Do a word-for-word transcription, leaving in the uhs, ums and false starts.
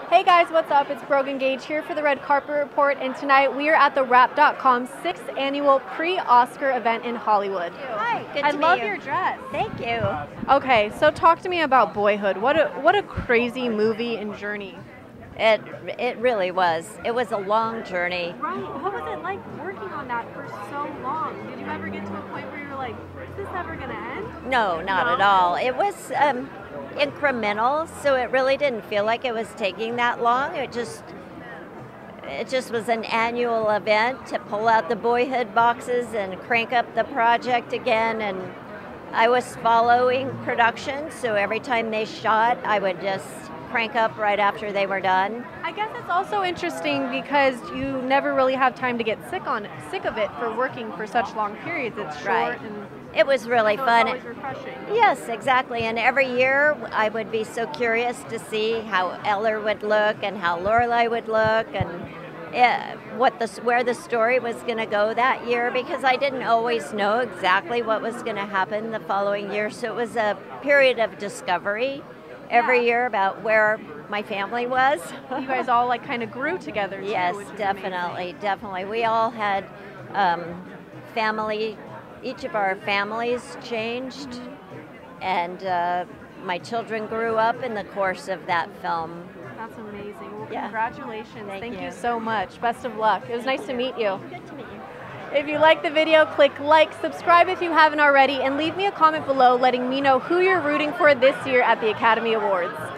Hey guys, what's up? It's Brogan Gage here for the Red Carpet Report, and tonight we are at the Wrap dot com sixth annual pre-Oscar event in Hollywood. Hi, good to I meet love you. your dress. Thank you. Okay, so talk to me about Boyhood. What a what a crazy movie and journey. It it really was. It was a long journey. Right. What was it like working on that for so long? Did you ever get to a point where you were like, is this ever gonna end? No, not No? at all. It was um, incremental, so it really didn't feel like it was taking that long. It just it just was an annual event to pull out the Boyhood boxes and crank up the project again. And I was following production, so every time they shot, I would just crank up right after they were done. I guess it's also interesting because you never really have time to get sick on it, sick of it for working for such long periods. It's short Right. and It was really so fun. it's always refreshing. Yes, exactly. And every year I would be so curious to see how Eller would look and how Lorelai would look and eh, what the where the story was going to go that year, because I didn't always know exactly what was going to happen the following year. So it was a period of discovery every Yeah. year about where my family was. You guys all like kind of grew together too. Yes, which is definitely, definitely. We all had um, family, each of our families changed, and uh, my children grew up in the course of that film. amazing. That's amazing. Well, Yeah. congratulations. Thank you. you. so much. Best of luck. It was nice to meet you. Good to meet you. If you like the video, click like, subscribe if you haven't already, and leave me a comment below letting me know who you're rooting for this year at the Academy Awards.